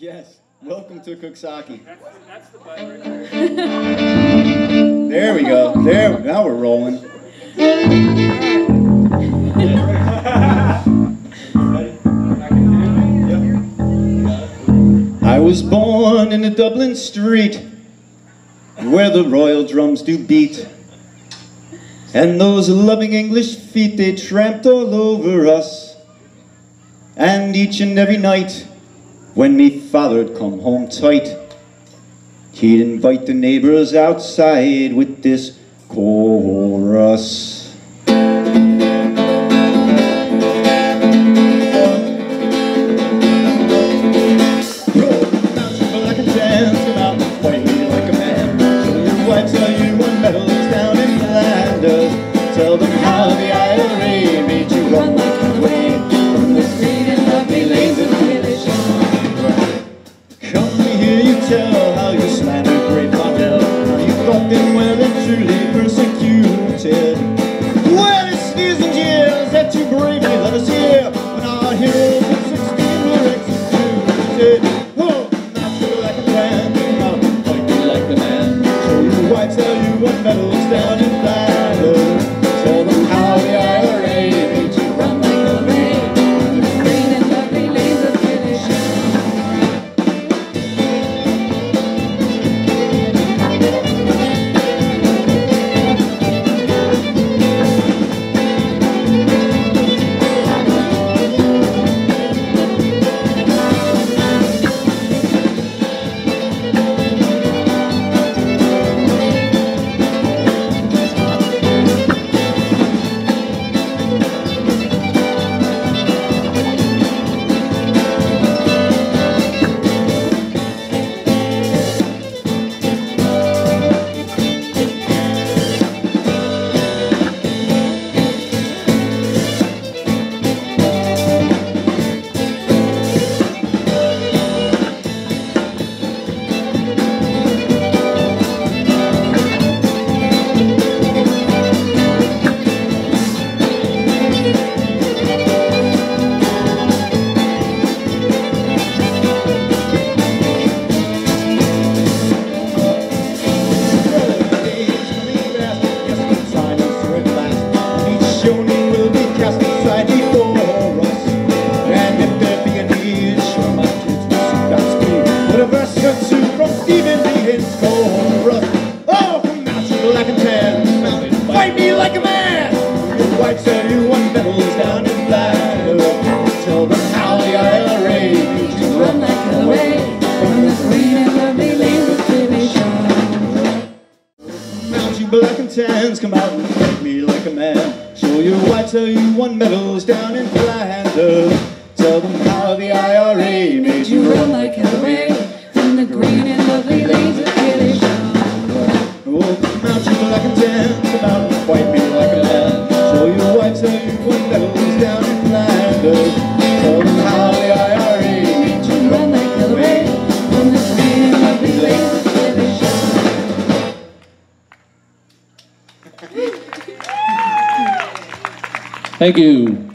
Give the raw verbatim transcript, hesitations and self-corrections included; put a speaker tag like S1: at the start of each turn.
S1: Yes, welcome to Cooksaki.
S2: That's the, that's the button right there.
S1: There we go. There, now we're rolling. I was born in a Dublin street where the royal drums do beat, and those loving English feet, they tramped all over us. And each and every night when me father'd come home tight, he'd invite the neighbours outside with this chorus. Tell them how the I R A made you run like away from the sweet and lovely lanes of village. Come me hear you tell how you slandered great Mondale, how you thought them well and truly persecuted. Well, it's sneers and jeers that you bravely let us hear when our heroes at sixteen were executed. Oh, not sure like a man, not fight me like the man. Show you why, tell you what medals down in Flanders. Tell them how the I R A made you run like a rain in the green and lovely lanes of British. Fight me like a man! Your wife said you won medals down in Flanders. Tell them how the I R A made you run like away from the green and lovely lanes of British. Mount you black and tans, come out and fight me like a man. Show your wife, tell you won medals down in Flanders. Tell them how the I R A made you run like away from the green and lovely lanes of British. Oh, mount you black and tan, come out and fight me like a man. Show your wife, tell you won medals down in Flanders. Tell them how the I R A made you run like away from the green and lovely lanes of British.
S3: Thank you.